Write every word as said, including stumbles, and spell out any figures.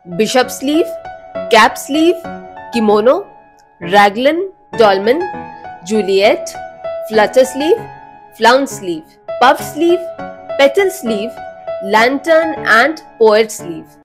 bishop sleeve, cap sleeve, kimono, raglan, dolman, juliette, flutter sleeve, flounce sleeve, puff sleeve, petal sleeve, lantern and poet sleeve.